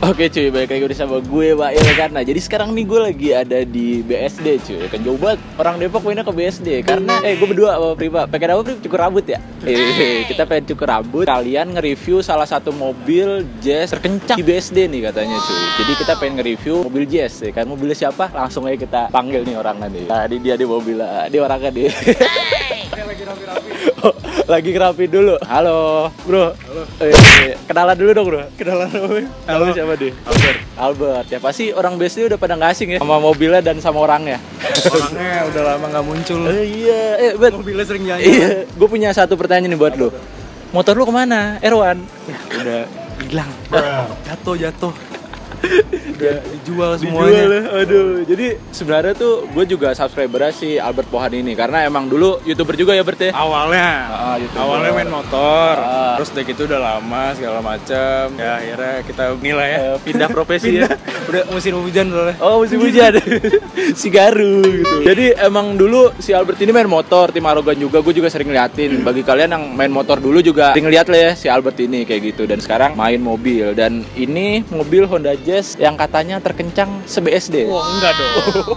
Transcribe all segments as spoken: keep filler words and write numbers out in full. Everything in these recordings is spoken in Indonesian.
Oke cuy, balik lagi bersama gue Pak Il kan. Nah jadi sekarang nih gue lagi ada di B S D cuy. Kan jauh banget, orang Depok mainnya ke B S D. Karena eh gue berdua sama Priva pengen apa Priva? Cukur rambut ya. Eh kita pengen cukur rambut. Kalian nge-review salah satu mobil jazz terkencang di B S D nih katanya cuy. Jadi kita pengen nge-review mobil jazz ya kan. Mobilnya siapa? Langsung aja kita panggil nih orangnya nih. Nah dia di mobil, dia orangnya dia. Lagi rapi-rapi. Oh, lagi rapi dulu. Halo, bro. Halo. Eh, kenalan dulu dong, bro. Kenalan apa? Halo, siapa deh? Albert. Albert. Ya pasti orang B S D udah pada nggak asing ya sama mobilnya dan sama orangnya. Orangnya udah lama nggak muncul. Eh, iya, eh, Bet. Mobilnya sering jalan. Iya, gue punya satu pertanyaan nih buat lu. Motor lu kemana, Erwan? Ya, udah hilang. Jatuh, jatuh. Udah dijual semuanya. Dijual, aduh. Jadi sebenarnya tuh gue juga subscriber si Albert Pohan ini karena emang dulu YouTuber juga ya Bert ya. Awalnya, Ah, YouTuber. awalnya main motor, Ah. terus udah gitu udah lama segala macam. Ya akhirnya kita nilai ya. Eh, pindah profesi ya. Udah musim hujan soalnya. Oh musim hujan. Si Garu gitu. Jadi emang dulu si Albert ini main motor, tim Arogan juga. Gue juga sering liatin. Bagi kalian yang main motor dulu juga sering lihat lah ya si Albert ini kayak gitu. Dan sekarang main mobil. Dan ini mobil Honda Jazz yang katanya terkencang se-B S D. Wah, enggak dong.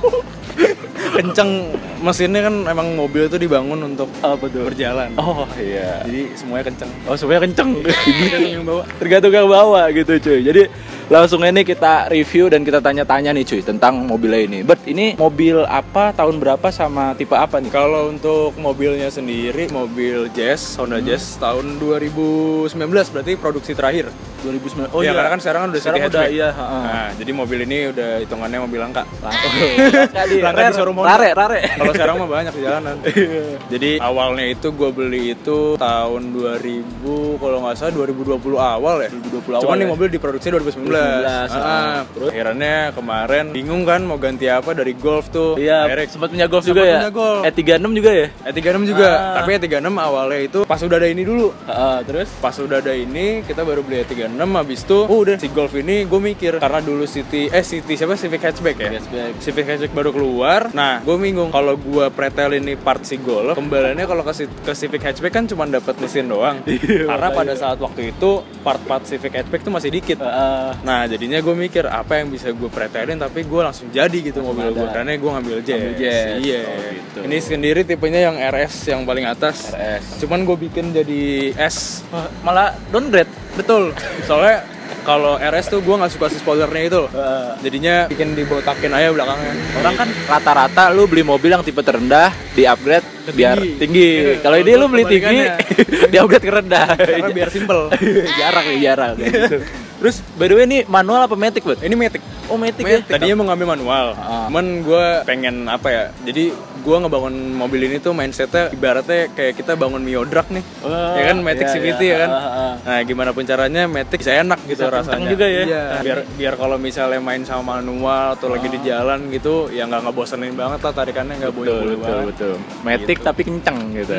Kenceng, mesinnya kan emang mobil itu dibangun untuk Apa tuh? berjalan. Oh iya. Jadi semuanya kenceng. Oh semuanya kenceng. Tergantung yang bawa. Tergantung yang bawa gitu cuy. Jadi langsung ini kita review dan kita tanya-tanya nih cuy tentang mobilnya ini. Bert, ini mobil apa, tahun berapa, sama tipe apa nih? Kalau untuk mobilnya sendiri, mobil Jazz, Honda Hmm. Jazz tahun dua ribu sembilan belas berarti produksi terakhir. dua ribu sembilan. Oh iya, karena kan sekarang kan udah sekarang city udah hatchback. iya, heeh. Nah, jadi mobil ini udah hitungannya mobil langka. Langka di, Langka di showroom Honda. Rare, rare. Kalau sekarang mah banyak di jalanan. Jadi awalnya itu gue beli itu tahun dua ribu, kalau nggak salah dua ribu dua puluh awal ya. dua ribu dua puluh awal. Cuman ya? nih mobil diproduksi dua ribu sembilan belas. dua ribu sembilan belas, Ah, ah. terus akhirnya kemarin bingung kan mau ganti apa dari Golf tuh. Iya, Akhirnya sempat punya Golf sempat juga ya. punya Golf. E tiga puluh enam juga ya? E tiga puluh enam juga, Ah. tapi E tiga puluh enam awalnya itu pas udah ada ini dulu. Heeh, terus Pas udah ada ini, kita baru beli E tiga puluh enam, habis itu oh udah si Golf ini gue mikir karena dulu City eh City siapa Civic Hatchback ya? Hatchback. Civic Hatchback baru keluar. Nah, gue bingung kalau gue pretelin nih part si Golf, kembaliannya kalau ke, ke Civic Hatchback kan cuma dapat mesin doang. Karena pada saat waktu itu part-part Civic Hatchback tuh masih dikit. Heeh. Nah, jadinya gue mikir apa yang bisa gue pretelin tapi gue langsung jadi gitu mobil gue. Karena gue ngambil Jazz. Ambil Jazz. Iya. Oh, gitu. Ini sendiri tipenya yang R S yang paling atas. R S. Cuman gue bikin jadi S. Malah downgrade. Betul. Soalnya kalau R S tuh gue nggak suka si spoilernya itu. Heeh. Jadinya bikin dibotakin aja belakangnya. Orang kan rata-rata lu beli mobil yang tipe terendah di upgrade Ke biar tinggi. tinggi. Iya, Kalau ini kalau lu beli tinggi kebalikannya. di upgrade ke rendah. Karena biar simple. jarang nih, jarang kayak gitu. Terus by the way ini manual apa matic, Bud? Ini Matic. Oh, matic, Matic. ya. Tadinya mau ngambil manual. Ah. Cuman gue pengen apa ya? Jadi gue ngebangun mobil ini tuh mindsetnya ibaratnya kayak kita bangun Mio Drag nih. Oh, Ya kan Matic iya, C V T iya. ya kan. Ah, ah. Nah, gimana pun caranya Matic bisa enak gitu Bisa kenceng rasanya. juga ya. Iya. Biar biar kalau misalnya main sama manual atau lagi di jalan gitu ya nggak ngebosenin banget lah, tarikannya nggak Betul, boyo-boyo betul, banget. betul. Matic Gitu. tapi kenceng gitu.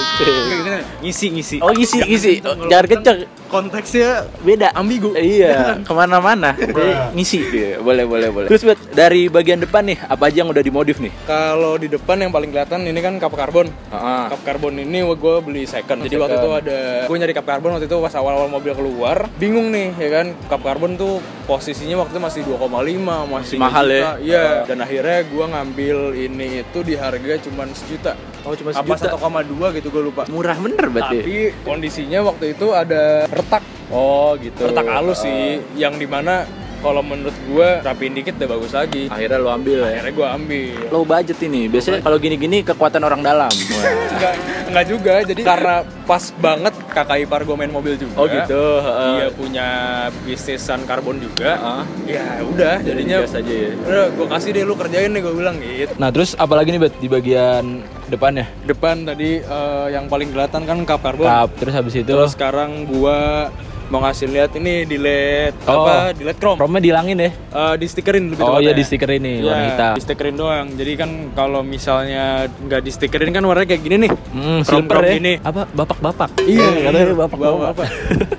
Ngisi ngisi. Oh, ngisi, ngisi. Jangan kenceng. Konteksnya Beda. ambigu. Iya, kemana-mana. Jadi ngisi dia. Boleh, boleh, boleh. Terus, Bud, dari bagian depan nih, apa aja yang udah dimodif nih? Kalau di depan yang paling kelihatan ini kan kap karbon. Heeh. Kap karbon ini gue beli second. Jadi waktu itu ada gue nyari kap karbon waktu itu pas awal-awal mobil keluar, bingung nih ya kan. Kap karbon tuh posisinya waktu itu masih dua koma lima, masih Masih mahal ya? Iya, dan akhirnya gue ngambil ini itu di harga cuman sejuta. Oh, cuma Apa sejuta. satu koma dua gitu gue lupa. Murah bener berarti. Tapi kondisinya waktu itu ada retak. Oh, gitu. Retak halus sih, yang dimana kalau menurut gue rapiin dikit udah bagus lagi. Akhirnya lo ambil ya. Akhirnya gue ambil. Low budget ini. Biasanya kalau gini-gini kekuatan orang dalam. Enggak, enggak juga. Jadi karena pas banget kakak ipar gue main mobil juga. Oh gitu. heeh. Dia punya bisnisan karbon juga. Heeh. Ya udah, jadinya gas aja ya. udah gue kasih deh, lu kerjain deh, gue bilang gitu. Nah, terus apalagi nih, Bet, di bagian depannya? Depan tadi eh, yang paling kelihatan kan kap karbon. Kap, terus habis itu Terus sekarang gua mau ngasih lihat ini di L E D Oh. apa di L E D chrome. chrome-nya dihilangin ya? Eh, di stikerin lebih Oh tepatnya. iya, di stiker ini Iya, warna hitam. di stikerin doang. Jadi kan kalau misalnya nggak di stikerin kan warnanya kayak gini nih. Hmm, Chrome-chrome silver ya? gini. Apa? Bapak-bapak? Iya, katanya iya, bapak-bapak. bapak-bapak.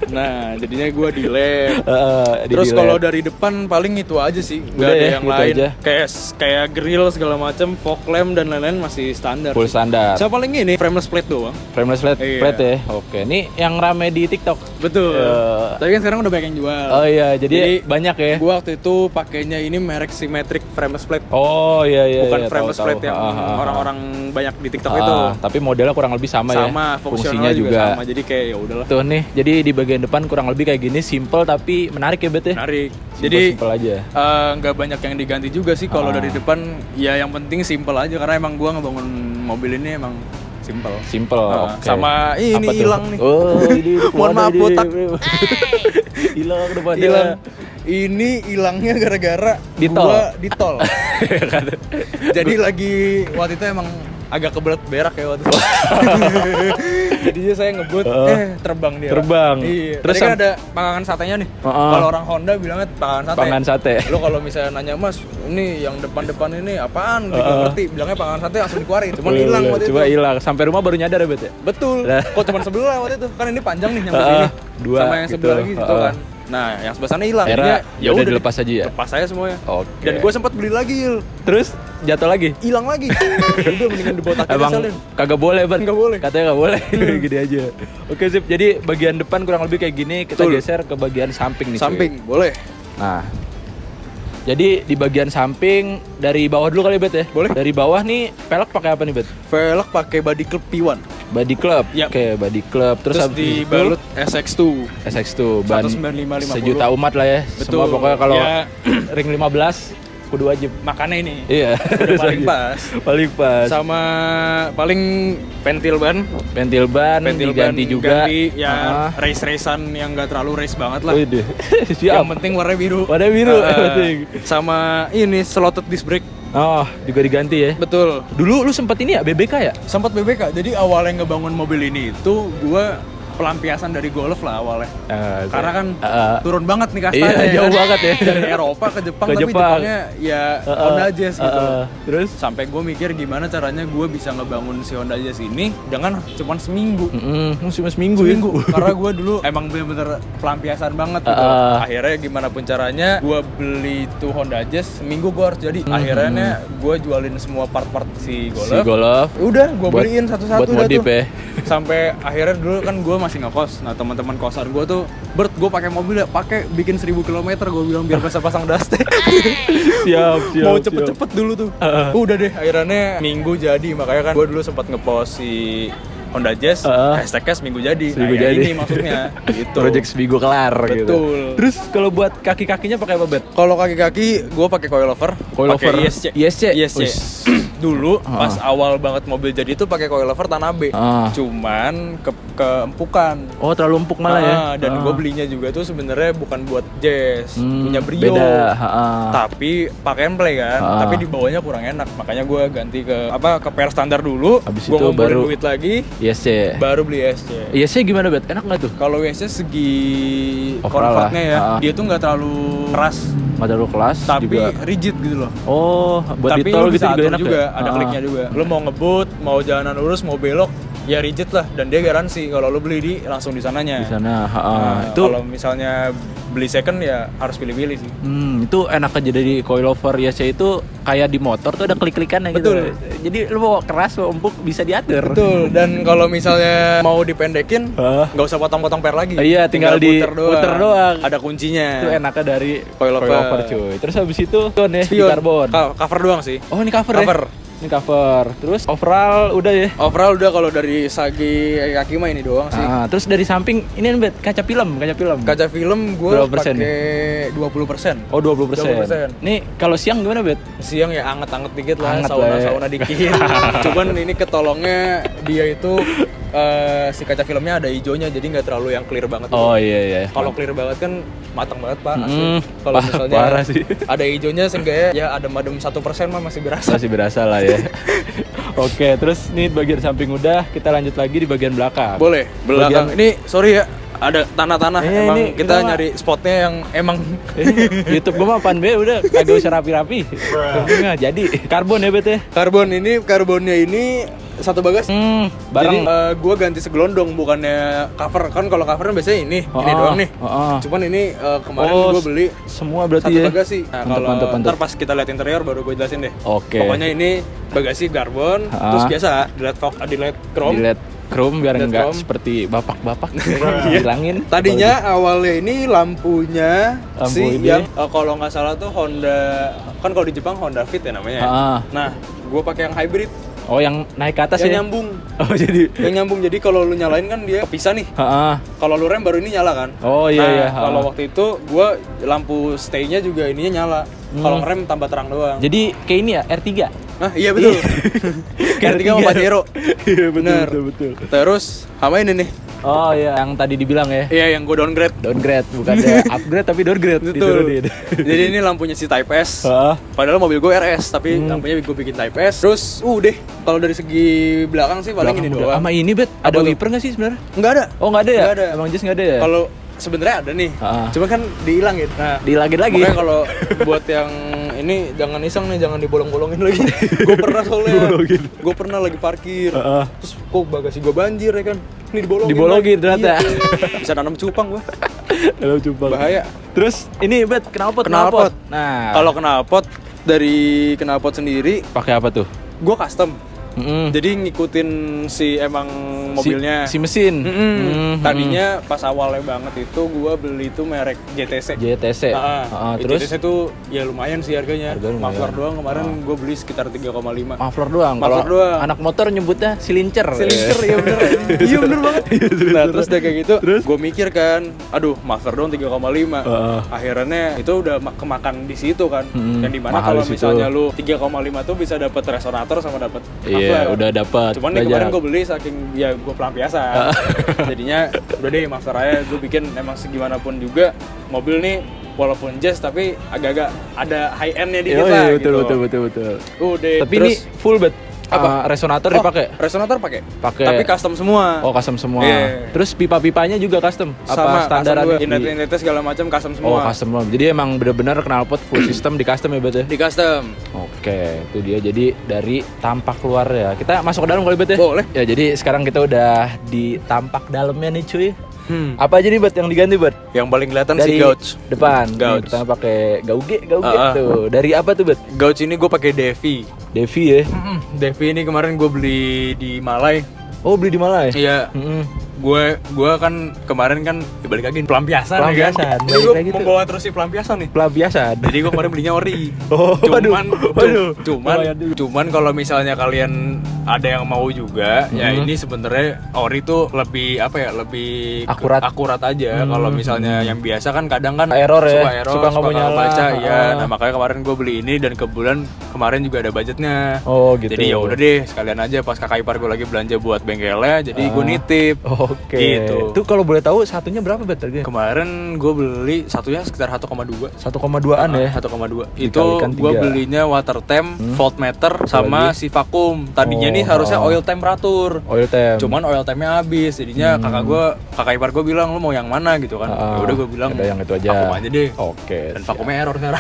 Nah, jadinya gue delay. Uh, Terus kalau dari depan paling itu aja sih, nggak Udah ada ya, yang gitu lain. aja. Kayak kayak grill segala macam, fog lamp dan lain-lain masih standar. Full sih. standar. Saya paling ini frameless plate doang. Frameless plate, Iya. plate ya. Oke, ini yang rame di TikTok. Betul. Ya. Tapi kan sekarang udah banyak yang jual. Oh iya, jadi, Jadi, banyak ya. Gue waktu itu pakainya ini merek symmetric frameless plate. Oh iya iya. Bukan iya, frameless tahu, plate tahu. yang Ah, ah, ah. orang-orang banyak di TikTok Ah, itu. Tapi modelnya kurang lebih sama, ya. Sama, Fungsinya fungsinya juga. juga sama. Jadi kayak ya udahlah. Tuh nih, jadi di bagian depan kurang lebih kayak gini, simple tapi menarik ya Bet ya. Menarik. Simple, Jadi simple aja. eh, nggak banyak yang diganti juga sih kalau Ah. dari depan. Ya yang penting simple aja karena emang gua ngebangun mobil ini emang simple. Simple. Ah, Oke. sama ini Apa tuh? hilang nih. Oh, ini Mohon maaf, ini. botak. Hilang depannya. Hilang. Ini hilangnya gara-gara Di tol. gua di tol. Jadi lagi waktu itu emang agak kebelet berak ya waktu itu. Jadinya saya ngebut, Uh, eh terbang dia. terbang. Iya. Terus Tadi kan sam- ada pangangan satenya nih. Uh-uh. Kalau orang Honda bilangnya pangangan sate. Pangan sate. Lo kalau misalnya nanya Mas, ini yang depan-depan ini apaan? Gue Uh-uh. ngerti. Bilangnya pangangan sate langsung dikeluarin. Cuman Boleh, hilang boleh. waktu Coba itu. hilang. Sampai rumah baru nyadar ya Bet ya. Betul. Lah. Kok cuma sebelah waktu itu? Kan ini panjang nih yang Uh-uh. begini. Dua, Sama yang sebelah gitu. lagi gitu Uh-uh. kan. Nah, yang sebelah sana hilang. Akhirnya Jadinya, ya udah dilepas aja ya? Lepas aja semuanya. Oke. Dan gue sempat beli lagi, Il. Terus jatuh lagi. Hilang lagi. Udah mendingan dibotakin Emang aja, Lin. kagak boleh, Ban. Nggak boleh. Katanya nggak boleh. Gini aja. Oke, sip. Jadi bagian depan kurang lebih kayak gini, kita Betul. geser ke bagian samping nih. cuy. Samping, boleh. Nah. Jadi di bagian samping dari bawah dulu kali Bet ya. Boleh. Dari bawah nih pelek pakai apa nih Bet? Velg pakai body clip P satu. Body club. Yap. Oke, body club. Terus, Terus, habis itu dibalut S X dua. S X dua ban seratus sembilan puluh lima lima puluh. sejuta umat lah ya. Betul. Semua pokoknya kalau Ya. ring lima belas kudu wajib. Makanya ini. Iya. Udah paling pas. Paling pas. Sama paling pentil ban. Pentil ban Pentil ban diganti juga. ganti, ya Ah. race-racean yang gak terlalu race banget lah. Widih. Siap. Yang penting warna biru. Warna biru, Ah, yang penting. Sama ini slotted disc brake. Oh, juga diganti ya. Betul. Dulu lu sempet ini ya B B K ya? Sempat B B K. Jadi awalnya ngebangun mobil ini itu gua pelampiasan dari Golf lah awalnya. Ah, oke. Karena kan Ah, turun banget nih kastanya. Iya, ya jauh kan? banget ya. Dari Eropa ke Jepang, Ke tapi Jepang. Jepangnya ya ah, ah, Honda Jazz gitu. ah, ah. Terus? Sampai gue mikir gimana caranya gue bisa ngebangun si Honda Jazz ini dengan cuman seminggu. Mm-mm, cuma seminggu, Seminggu. ya. Karena gue dulu emang bener-bener pelampiasan banget gitu. Ah, ah. Akhirnya gimana pun caranya gue beli tuh Honda Jazz, seminggu gue harus jadi. Akhirnya gue jualin semua part-part si Golf. Si Golf. Udah, gue Buat- beliin satu-satu buat dah modif tuh. ya. Sampai akhirnya dulu kan gue masih ngekos. Nah teman-teman kosan gue tuh, Bert, gue pakai mobil ya, pakai bikin seribu kilometer. Gue bilang biar bisa pasang dashtek. Siap, siap. Mau siap. cepet-cepet dulu tuh. Ah, ah. Udah deh, akhirnya minggu jadi. Makanya kan gue dulu sempat ngepost si Honda Jazz, Ah. hashtagnya seminggu jadi. Seminggu nah, ya jadi. ini maksudnya. Gitu. Project seminggu kelar gitu. Betul. Terus kalau buat kaki-kakinya pakai apa, Bet? Kalau kaki-kaki, gue paake coilover. Coilover. Pakai I S C. I S C? I S C. Wis. Dulu Ah. pas awal banget mobil jadi itu pakai coilover Tanabe. Ah. Cuman ke keempukan. Oh, terlalu empuk malah ya. Ah, dan Ah. gue belinya juga tuh sebenarnya bukan buat Jazz, Hmm, punya Brio. Beda, ha-ha. Tapi pakai and play kan, Ah. tapi di bawahnya kurang enak. Makanya gue ganti ke apa ke per standar dulu. Habis Gue itu ngumpulin baru- duit lagi, I S C. baru beli I S C. I S C gimana, Bet? Enak nggak tuh? Kalau I S C segi Overall comfortnya lah. ya, Ah. dia tuh nggak terlalu keras, Nggak terlalu kelas tapi juga. rigid gitu loh. Oh, buat Tapi di tol lu gitu bisa juga atur enak juga, ya? ada Ah. kliknya juga. Lu mau ngebut, mau jalanan lurus, mau belok, ya rigid lah. Dan dia garansi kalau lu beli di langsung di sananya. Di sana, ha, ha. Nah, Itu kalau misalnya beli second ya harus pilih-pilih sih. Hmm, itu enak aja dari coilover I S C itu kayak di motor tuh ada klik-klikannya gitu. Betul. Jadi lu mau keras mau empuk bisa diatur. Betul. Dan kalau misalnya mau dipendekin, Hah? nggak usah potong-potong per lagi. Iya, tinggal di- puter doang. puter doang. Ada kuncinya. Itu enaknya dari Coilover. coilover cuy. Terus habis itu tuh nih di Spion. karbon. Ka- cover doang sih. Oh, ini cover, Cover. ya? Ini cover. Terus overall udah ya. Overall udah kalau dari segi kaki mah ini doang sih. Ah, terus dari samping ini Bet, kaca film, kaca film. Kaca film gue Berapa persen pakai dua puluh persen. Oh, dua puluh persen. dua puluh persen. Nih kalau siang gimana, Bet? Siang ya anget-anget dikit lah, Anget lah ya. sauna-sauna dikit. Cuman ini ketolongnya dia itu eh, si kaca filmnya ada hijaunya, jadi nggak terlalu yang clear banget. Oh iya iya. Kalau clear banget kan matang banget pak. asli. Mm, Kalau pa- misalnya parah sih. ada hijaunya seenggaknya ya adem-adem satu persen mah masih berasa. Masih berasa lah ya. Oke, terus nih bagian samping udah, kita lanjut lagi di bagian belakang. Boleh. Belakang Bagian- ini sorry ya ada tanah-tanah. Eh, emang ini kita kita mah- nyari spotnya yang emang Eh, YouTube gua mah apaan be, udah kagak usah rapi-rapi. Nggak jadi. Karbon ya Bet ya. karbon ini karbonnya ini satu bagasi. Hmm, Jadi bareng. uh, gue ganti segelondong, bukannya cover. Kan kalau covernya biasanya ini, Oh, ini doang nih. oh, oh. Cuman ini uh, kemarin Oh, gue beli semua berarti satu ya. bagasi. Nah, Mantap, kalau mantap, mantap. ntar pas kita lihat interior baru gue jelasin deh. Oke. Pokoknya ini bagasi karbon, Ah. terus biasa di led fog, di led chrome. Di led chrome biar Led enggak chrome. seperti bapak-bapak Iya. hilangin. Tadinya awalnya ini lampunya Lampu si ini. yang uh, kalau nggak salah tuh Honda, kan kalau di Jepang Honda Fit ya namanya. Ah. Nah, gue pakai yang hybrid, Oh, yang naik ke atas yang ya. nyambung. Oh, jadi Yang nyambung, jadi kalau lu nyalain kan dia kepisah nih. Heeh. Kalau lu rem baru ini nyala kan. Oh, iya, nah, iya. Kalau Ha. waktu itu gua lampu stay-nya juga ininya nyala. Hmm. Kalau ngerem tambah terang doang. Jadi kayak ini ya R tiga. Nah, iya betul. Kayak tiga sama Pajero. Iya, Bener. betul. Terus sama ini nih. Oh iya, yang tadi dibilang ya. Iya, yang gua downgrade. Downgrade, bukan ada upgrade tapi downgrade. Betul. Diturunin. Jadi ini lampunya si Type S. Heeh. Padahal mobil gue R S, tapi Hmm. lampunya gue bikin Type S. Terus, uh deh, kalau dari segi belakang sih paling ini doang. Sama ini bet, Apa ada tuh? wiper nggak sih sebenarnya? Enggak ada. Oh nggak ada ya? Nggak ada. Emang just nggak ada ya? Kalau sebenarnya ada nih, Ah. cuma kan dihilangin. Nah, Dilagin lagi. makanya kalau buat yang ini jangan iseng nih, jangan dibolong-bolongin lagi. Gue pernah soalnya, Dibolongin. gue pernah lagi parkir, Ah. terus kok bagasi gue banjir ya kan, ini dibolongin. Dibolongin lagi. ternyata. Iya. Bisa nanam cupang gue, Halo coba. bahaya. Terus ini bet knalpot Knalpot. Nah, Kalau knalpot dari knalpot sendiri, pakai apa tuh? gue custom. Mm-mm. Jadi ngikutin si emang mobilnya. Si, si mesin. Mm-mm. Mm-mm. Tadinya pas awalnya banget itu gua beli itu merek J T C. J T C. Ah, Ah, terus terus J T C tuh ya lumayan sih harganya. Harga lumayan. Muffler doang kemarin Ah. gua beli sekitar tiga koma lima. muffler doang. Muffler Kalau doang. anak motor nyebutnya silincer. Silincer, iya bener. Iya bener banget. Nah, terus udah kayak gitu, Terus? gua mikir kan, aduh, muffler doang tiga koma lima. Ah. Akhirnya itu udah mak- kemakan di situ kan. Mm-mm. Yang dimana Mahal kalau di situ. misalnya lu tiga koma lima tuh bisa dapat resonator sama dapat Iya, udah dapat. Cuman nih kemarin gue beli saking ya gue pelampiasan. Jadinya udah deh master aja gue bikin emang segimanapun juga mobil nih walaupun jazz tapi agak-agak ada high end-nya dikit Oh, lah iya, gitu. betul, betul, betul, betul. Udah. Tapi terus, ini full bet. Apa? Ah, resonator oh, dipakai. Resonator pakai. Pakai. Tapi custom semua. Oh, custom semua. Iya. Terus pipa-pipanya juga custom. Apa Sama standaran? custom juga. Inlet-inletnya segala macam custom semua. Oh, custom semua. Jadi emang bener-bener knalpot full system di custom ya bet ya? Di custom. Oke, itu dia. Jadi dari tampak luar ya. Kita masuk ke dalam kali bet ya? Boleh. Ya, jadi sekarang kita udah di tampak dalamnya nih cuy. Hmm. Apa aja nih bet yang diganti bet? Yang paling kelihatan Dari si gauge. depan. Gauge. Nih, pertama pakai gauge, gauge Ah, ah. tuh. Dari apa tuh bet? Gauge ini gue pakai Devi. Devi ya. Devi ini kemarin gue beli di Malai. Oh, beli di Malai. Iya. Mm-mm. gue gue kan kemarin kan ya balik lagi pelampiasan, Pelampiasan, ya kan. balik Gue lagi tuh. membawa terus si pelampiasan nih. Pelampiasan. Jadi gue kemarin belinya ori. Oh, cuman waduh, waduh. cuman Lumayan juga. cuman kalau misalnya kalian ada yang mau juga, ya Mhm. ini sebenarnya ori tuh lebih apa ya, lebih ke- Akurat. akurat aja. Hmm. Kalau misalnya yang biasa kan kadang kan Error ya, suka error, suka nggak mau nyala. baca, ya. Ah. Nah makanya kemarin gue beli ini dan kebetulan kemarin juga ada budgetnya. Oh, gitu. Jadi ya udah deh, sekalian aja pas kakak ipar gue lagi belanja buat bengkelnya, jadi gue Ah. nitip. Oke. Gitu. Itu kalau boleh tahu satunya berapa bet harganya? Kemarin gue beli satunya sekitar satu koma dua. satu koma dua-an ya. satu koma dua. Itu Dikalikan gue tiga. belinya water temp, Hmm. voltmeter sama lagi? si vakum. Tadinya Oh, nih harusnya oh. oil temperatur. Oil temp. Cuman oil tempnya habis. Jadinya Hmm. kakak gue, kakak ipar gue bilang lu mau yang mana gitu kan. Ah, Ya udah gue bilang ada yang itu aja. vakum aja deh. Oke. Dan siap. vakumnya error sekarang.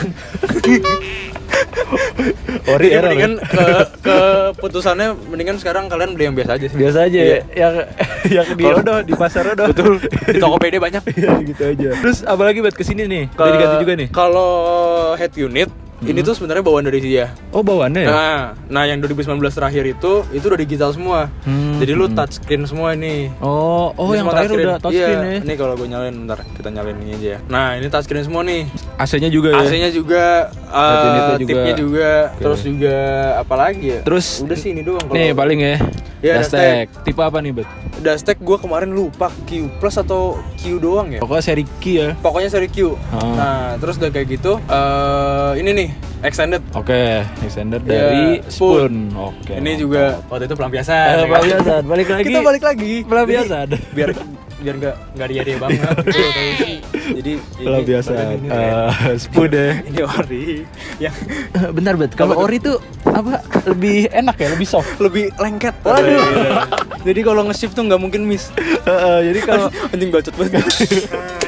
Ori Jadi error. mendingan ya? ke keputusannya mendingan sekarang kalian beli yang biasa aja sih. Biasa aja Iya. ya. Yang yang di Kalau- Odo, di pasar Odo. Betul. Di Tokopedia banyak. Iya gitu aja. Terus apa lagi buat kesini nih? Udah Ke- diganti juga nih. Kalau head unit ini tuh sebenarnya bawaan dari dia. Oh bawaannya ya? Nah, nah yang dua ribu sembilan belas terakhir itu itu udah digital semua. Hmm, Jadi lu hmm. touchscreen semua ini. Oh, oh Ini yang semua terakhir touchscreen. udah touchscreen Iya, ya. ini kalau gue nyalain bentar, kita nyalain ini aja ya. Nah, ini touchscreen semua nih. A C-nya juga ya. A C-nya juga, uh, Head unitnya juga. tipnya juga, Oke. terus juga apa lagi ya? Terus udah sih ini doang kalau. nih paling ya. Iya, Dastek. Tipe apa nih, Bet? Dastek gue kemarin lupa Q plus atau Q doang ya. Pokoknya seri Q ya. Pokoknya seri Q. Ah. Nah, terus udah kayak gitu, eh ini nih extended. Oke, extender Iya, dari spoon. spoon. Oke. Ini juga waktu itu pelampiasan. Eh, ya kan? pelampiasan. Balik lagi. Kita balik lagi. Pelampiasan. Jadi, biar biar nggak nggak dia dia banget. gitu, tapi sih. Jadi ini- Pelampiasan. ini, Eh, spoon ya. ini ori yang Bentar, Bet. Kalau Apa tuh? ori tuh apa? Lebih enak ya, lebih soft. lebih lengket. Waduh. Jadi kalau nge-shift tuh nggak mungkin miss. Heeh, jadi kalau Anjing bacot banget.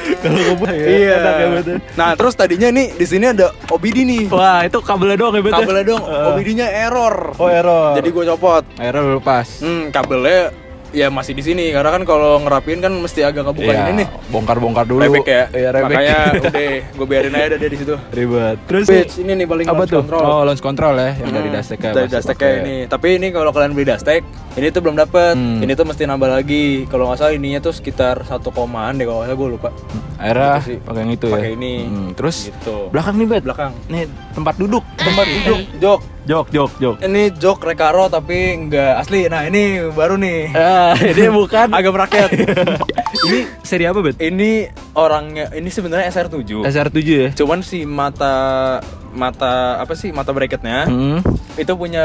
Kalau ngebut ya. Iya. Enak ya, Bet. Nah, terus tadinya nih di sini ada O B D nih. Wah, itu kabelnya doang ya, Bet. Kabelnya dong, Uh. O B D-nya error. Oh, error. Jadi gue copot. error lepas. Hmm, kabelnya ya masih di sini karena kan kalau ngerapiin kan mesti agak ngebuka Iya, ini nih. bongkar-bongkar dulu. Rebek ya. Iya, rebek. Makanya udah gue biarin aja dia di situ. Ribet. Terus Switch ini nih paling apa launch tuh? control. Oh, launch control ya, yang dari Hmm, Dastek dari Dastek ini. Tapi ini kalau kalian beli Dastek, ini tuh belum dapet. Hmm. Ini tuh mesti nambah lagi. Kalau nggak salah ininya tuh sekitar satu komaan deh kalau nggak salah gue lupa. Akhirnya Gitu sih. pakai yang itu ya. Pakai ini. Hmm, terus Gitu. belakang nih, Bet. Belakang. Nih tempat duduk. Tempat duduk, jok. Jok, jok, jok. Ini jok Recaro tapi nggak asli. Nah ini baru nih. Ah, ini bukan. Agak merakyat. Ini seri apa, Bet? Ini orangnya, ini sebenarnya S R tujuh. S R tujuh ya? Cuman si mata mata apa sih mata bracketnya Hmm. itu punya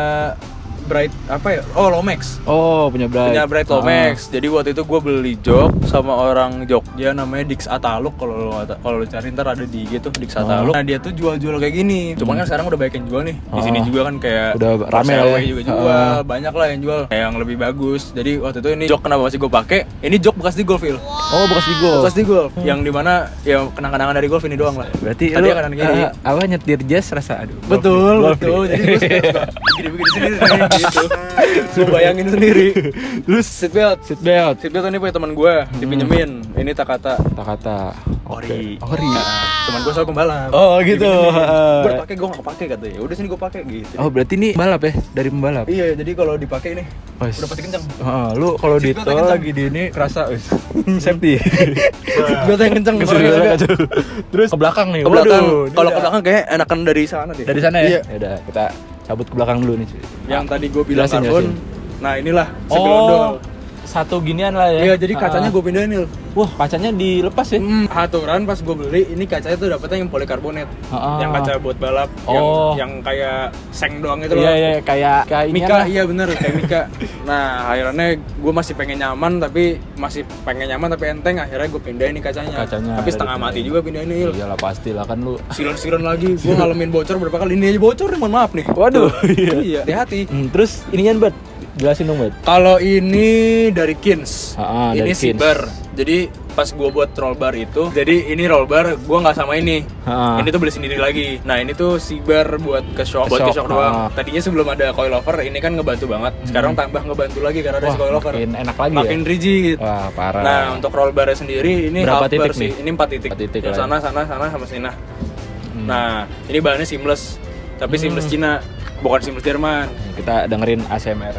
Bright apa ya? Oh, Lomex. Oh, punya Bright. Punya Bright Lomex. Jadi waktu itu gue beli jok sama orang Jogja namanya Dix Ataluk. Kalau lo kalau lo cari ntar ada di gitu Dix Ataluk. Nah dia tuh jual-jual kayak gini. Cuman kan sekarang udah banyak yang jual nih. Di sini Oh. juga kan kayak Udah rame Porsche lah ya. juga jual. Banyak lah yang jual. Kayak yang lebih bagus. Jadi waktu itu ini jok kenapa masih gue pakai? Ini jok bekas di golf, Il. Oh, bekas di golf. Bekas di golf. Yang dimana ya kenang-kenangan dari golf ini doang lah. Berarti tadi lu kanan kiri. eh, apa nyetir jazz rasa aduh. Betul, golf betul. nih. Jadi gue suka begini-begini sendiri gitu. Lu bayangin sendiri. Terus seatbelt. Seatbelt. Seatbelt ini punya teman gue, dipinjemin. Ini Takata. Kata-kata Ori. Ori. Nah, teman gue soal pembalap. Oh, gitu. Gue pakai, gue nggak pakai katanya. Udah sini gue pakai gitu. Oh, berarti ini balap ya? Dari pembalap. Iya, jadi kalau dipakai nih Oh, udah pasti kencang. Heeh, lu kalau di Seatbelt tol kencang. lagi di ini kerasa wis. Safety. Seatbelt yang kencang. Seatbelt Orangnya. kacau. Terus ke belakang nih. Ke belakang. Waduh, ini Kalau udah- ke belakang kayak enakan dari sana deh. dari sana ya? Iya. Ya udah, kita cabut ke belakang dulu nih. cuy. Yang tadi gue bilang Jelasin, karbon. jelasin. Nah inilah segelondol. Oh, satu ginian lah ya. Iya, jadi kacanya gue pindahin nih. Wah, kacanya dilepas ya? Hmm, aturan pas gue beli ini kacanya tuh dapetnya yang polikarbonat, Ah. yang kaca buat balap, Oh. yang yang kayak seng doang itu loh. Iya, iya, kayak kayak inian Mika, lah. iya bener kayak Mika. Nah akhirnya gue masih pengen nyaman tapi masih pengen nyaman tapi enteng. Akhirnya gue pindahin nih kacanya. Kacanya Tapi ada setengah mati dipindahin. juga pindahin nih. Iyalah pasti lah kan lu. Siron-siron lagi, gue ngalamin bocor berapa kali. Ini aja bocor nih, mohon maaf nih. Waduh, iya. Iya, hati-hati. Hmm, terus inian, Bet. Jelasin dong, Bet. Kalau ini dari Kins, Ah, ah, ini dari Kins. Siber. Jadi pas gue buat roll bar itu, jadi ini roll bar gue nggak sama ini. Ah. Ini tuh beli sendiri lagi. Nah ini tuh Siber buat ke shock, buat ke shock, shock doang. ah. Tadinya sebelum ada coilover ini kan ngebantu banget. Sekarang tambah ngebantu lagi karena ada Wah, si coilover. makin enak lagi Makin ya? rigid. Wah, parah. Nah untuk roll barnya sendiri ini Berapa half bar titik sih. nih? Ini empat titik. Empat titik Yang lah ya. sana, sana, sana sama sini. Hmm. Nah ini bahannya seamless, tapi seamless Cina, bukan seamless Jerman. Kita dengerin A S M R.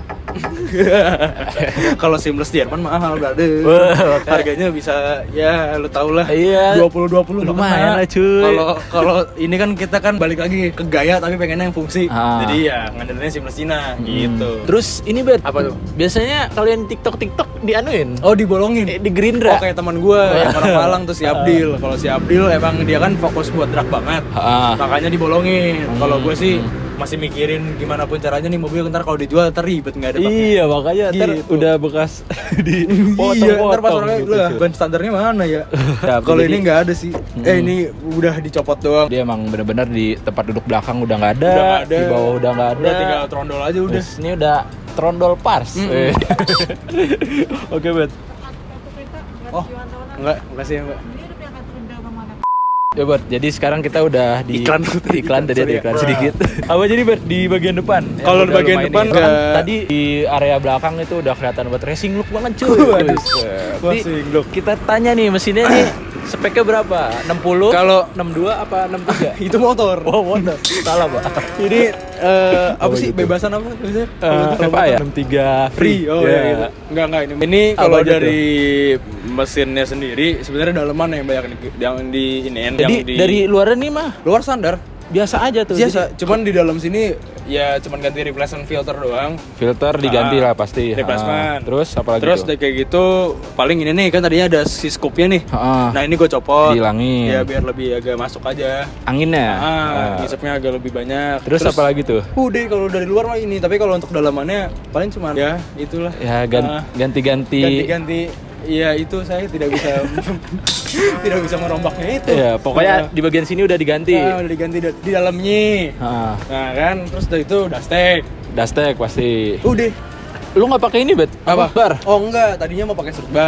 Kalau seamless Jerman mahal, brother. Wah, makanya. Harganya bisa ya lu tau lah. Iya. dua puluh dua puluh Lumayan lah, cuy. Kalau kalau ini kan kita kan balik lagi ke gaya tapi pengennya yang fungsi. Ah. Jadi ya ngandelinnya seamless Cina gitu. Terus ini, Bet. Apa tuh? Biasanya kalian TikTok TikTok dianuin. Oh dibolongin. Eh, di Gerindra. Oh kayak teman gue yang orang Malang tuh si Abdil. Kalau si Abdil emang dia kan fokus buat drag banget. Ah. Makanya dibolongin. Hmm. Kalau gue sih masih mikirin gimana pun caranya nih mobil ntar kalau dijual ntar ribet nggak ada paknya. Iya, makanya ntar Gitu. udah bekas di Iya, ntar pas orangnya gitu, lah cuy. ban standarnya mana ya? Ya, Kalau jadi- ini nggak ada sih. Eh ini udah dicopot doang. Dia emang bener-bener di tempat duduk belakang udah nggak ada, Udah nggak ada. di bawah udah nggak ada. Udah tinggal trondol aja udah. Terus ini udah trondol pars. Mm-mm. Eh. Oke, Bet. Oh, enggak, makasih ya, Mbak. Ya, Bet. Jadi sekarang kita udah di Iklan tuh tadi. iklan tadi ada Sorry ya. iklan sedikit. Apa jadi, Bet, di bagian depan? Yang Kalau di udah bagian lu depan mainin. Kan nggak- tadi di area belakang itu udah kelihatan buat racing look banget, cuy. Waduh. Buset. Racing Nih, look. kita tanya nih mesinnya nih speknya berapa? enam puluh? Kalau- enam puluh dua apa enam puluh tiga? Itu motor. Oh, motor. Salah, Pak. Ini eh, apa Oh, sih gitu. bebasan apa biasanya? Eh, F A ya? enam puluh tiga Free. Oh Ya. ya gitu. Enggak enggak ini. Ini Apa kalau aja dari mesinnya sendiri sebenarnya daleman yang banyak di- yang di ini yang Jadi di dari luaran nih mah luar standar. biasa aja tuh. Biasa, Jadi cuman di dalam sini ya cuman ganti replacement filter doang. filter diganti Ah, lah pasti. replacement. Ah, terus apa lagi Terus tuh? udah kayak gitu paling ini nih kan tadinya ada si scoopnya nih. Ah, Nah ini gue copot. Dihilangin. Ya biar lebih agak masuk aja. anginnya. Ah, Ah. ngisepnya agak lebih banyak. Terus, apa lagi tuh? Udah kalau dari luar mah ini, tapi kalau untuk dalamannya paling cuma ya itulah. Ya gan- Ah, ganti-ganti. ganti-ganti. Iya itu saya tidak bisa tidak bisa merombaknya itu. Ya, Nah, pokoknya di bagian sini udah diganti. nah, udah diganti da- di dalamnya. Ah, Nah kan, terus dari itu udah steak. Dastek pasti. Udah. Lu nggak pakai ini, Bet? Bar. Oh enggak, tadinya mau pakai strut bar.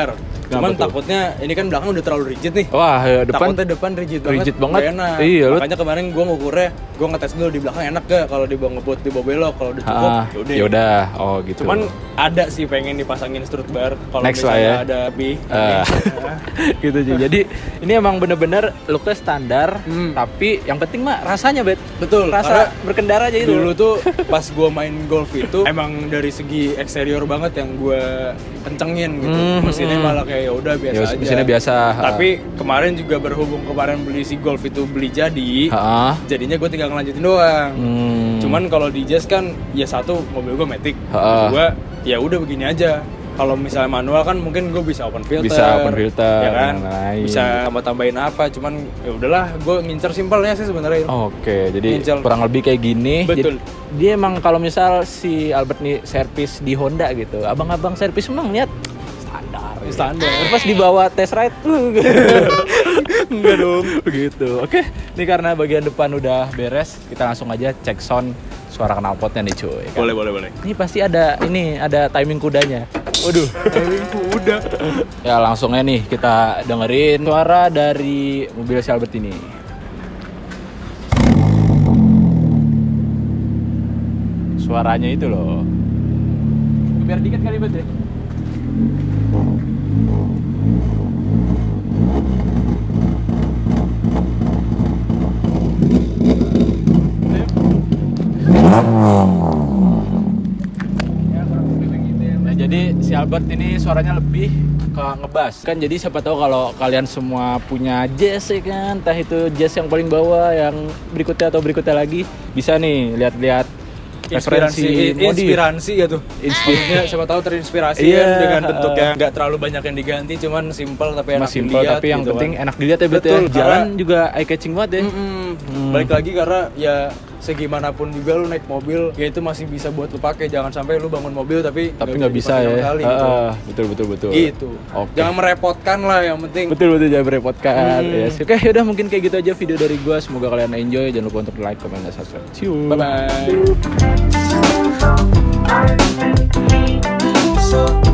Cuman Kenapa tuh? takutnya ini kan belakang udah terlalu rigid nih. Wah, ya, depan Takutnya depan rigid banget. rigid banget. Gak enak. Iya, lu- Makanya kemarin gue ngukurnya, gue ngetes dulu di belakang enak gak kalau di bawah ngebut di bawah belok. Kalau udah cukup, Ah, yaudah. yaudah. Oh gitu. Cuman ada sih pengen dipasangin strut bar kalau Next lah misalnya ya. ada B. Ah. gitu sih. Jadi ini emang bener-bener looknya standar, Hmm. tapi yang penting mah rasanya bet. Betul, Rasa karena berkendara aja itu. Dulu tuh pas gue main golf itu emang dari segi eksterior banget yang gue kencengin gitu. Hmm, Mesinnya hmm. malah kayak ya udah biasa Ya, aja. mesinnya biasa. Tapi kemarin juga berhubung kemarin beli si golf itu beli jadi, Ha. jadinya gue tinggal ngelanjutin doang. Hmm. Cuman kalau di Jazz kan ya satu mobil gue matic, Ha. kedua ya udah begini aja. Kalau misalnya manual kan mungkin gue bisa open filter, Bisa open filter, ya kan, dan lain-lain. bisa tambah-tambahin apa. Cuman ya udahlah, gue ngincer simpelnya sih sebenarnya. Oke, jadi Ngincer. kurang lebih kayak gini. Betul. Jadi, dia emang kalau misal si Albert nih servis di Honda gitu, abang-abang servis memang lihat standar. gitu. Standar. Terus pas dibawa test ride, Enggak dong. begitu. Oke, ini karena bagian depan udah beres, kita langsung aja cek sound suara knalpotnya nih cuy. kan? Boleh, boleh, boleh. Ini pasti ada ini ada timing kudanya. Waduh. Udah. Ya langsungnya nih kita dengerin suara dari mobil si Albert ini. Suaranya itu loh. Biar dikit kali bet ya. Nah, jadi si Albert ini suaranya lebih ke ngebas kan, jadi siapa tahu kalau kalian semua punya jazz ya kan, entah itu jazz yang paling bawah, yang berikutnya atau berikutnya lagi, bisa nih lihat-lihat referensi Inspirasi, modif. inspirasi gitu. Inspirasi. Maksudnya siapa tahu terinspirasi Iya, kan dengan bentuk uh, yang nggak terlalu banyak yang diganti, cuman simple tapi enak Mas simple dilihat. tapi yang gitu penting kan. enak dilihat ya, betul. Betul, Ya. Jalan karena- juga eye catching banget ya. Mm-mm. Hmm. Balik lagi karena ya segimanapun juga lu naik mobil, ya itu masih bisa buat lu pakai. Jangan sampai lu bangun mobil tapi Tapi nggak bisa dipakai ya. sama sekali, gitu. Ah, betul betul betul. Gitu. Oke. Jangan merepotkan lah, yang penting. Betul betul, jangan merepotkan. Hmm. Yes. Oke, yaudah mungkin kayak gitu aja video dari gua. Semoga kalian enjoy. Jangan lupa untuk like, comment, dan subscribe. See you. Bye bye. So